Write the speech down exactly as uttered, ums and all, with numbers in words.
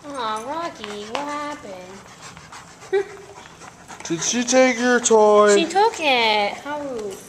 Aw, Rocky, what happened? Did she take your toy? She took it. How rude.